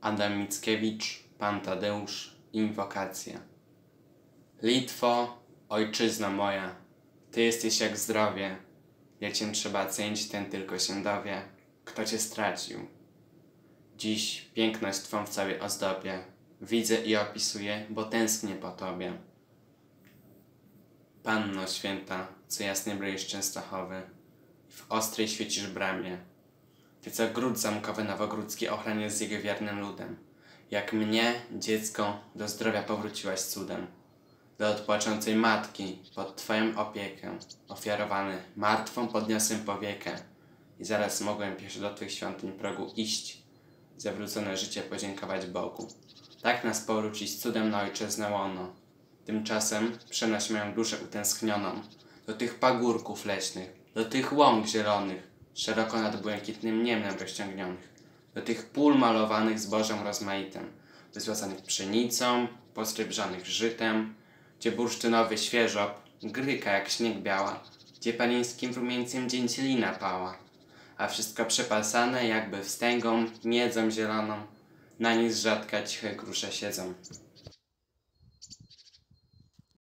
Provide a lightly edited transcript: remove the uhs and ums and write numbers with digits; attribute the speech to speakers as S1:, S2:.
S1: Adam Mickiewicz, Pan Tadeusz, Inwokacja. Litwo, ojczyzno moja, Ty jesteś jak zdrowie, ja Cię trzeba cenić, ten tylko się dowie, kto Cię stracił. Dziś piękność Twą w całej ozdobie widzę i opisuję, bo tęsknię po Tobie. Panno święta, co jasny bryjesz Częstochowy, w ostrej świecisz bramie, Ty co gród zamkowy nowogrodzki ochraniasz z jego wiernym ludem, jak mnie, dziecko, do zdrowia powróciłaś cudem. Do odpoczącej matki, pod Twoją opiekę, ofiarowany, martwą podniosłem powiekę i zaraz mogłem pieszo do Twych świątyń progu iść, za wrócone życie podziękować Bogu. Tak nas powrócić cudem na ojczyznę łono. Tymczasem przenoś moją duszę utęsknioną do tych pagórków leśnych, do tych łąk zielonych, szeroko nad błękitnym niemnem rozciągnionych, do tych pól malowanych zbożem rozmaitym, wysłacanych pszenicą, posrebrzanych żytem, gdzie bursztynowy świeżop gryka jak śnieg biała, gdzie panieńskim rumieńcem dzięcielina pała, a wszystko przepasane jakby wstęgą, miedzą zieloną, na nic rzadka ciche grusze siedzą.